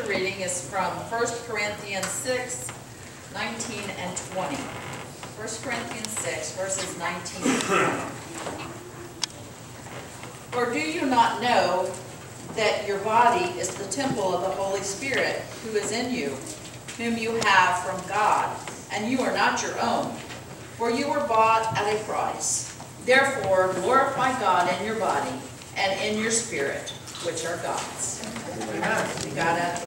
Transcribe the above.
reading is from 1 Corinthians 6, 19 and 20. 1 Corinthians 6, verses 19 and 20. Or do you not know that your body is the temple of the Holy Spirit who is in you, whom you have from God, and you are not your own, for you were bought at a price. Therefore glorify God in your body and in your spirit, which are God's. Amen. You got it?